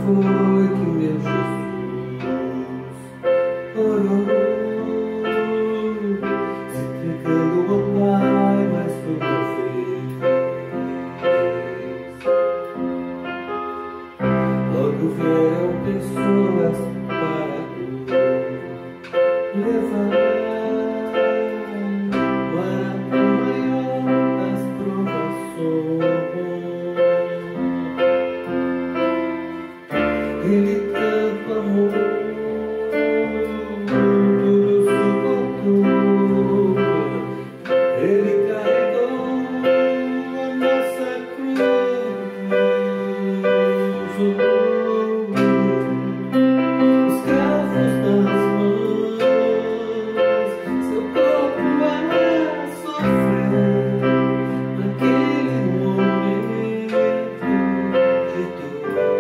foi que meu Jesus orou, se entregando ao Pai, mas foi uma vez. Logo vieram pessoas para o levar. Ele tanto amou, tudo suportou. Ele carregou a nossa cruz, os cravos nas mãos, seu corpo a sofrer naquele momento de dor.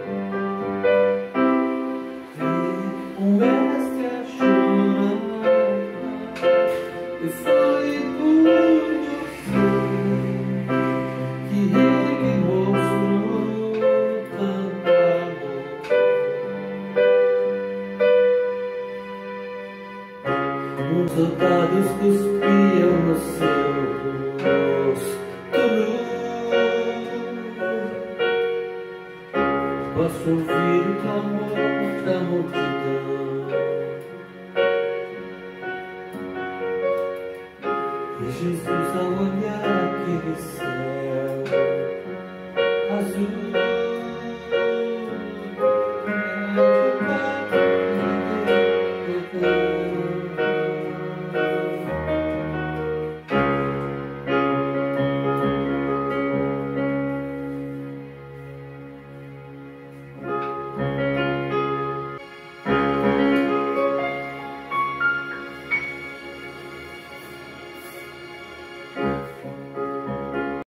O mestre a chorar, e foi por você que ele mostrou tanto amor. Os soldados cuspiam no seu rosto nu. Posso ouvir o clamor da multidão. E Jesus, ao olhar aquele céu azul,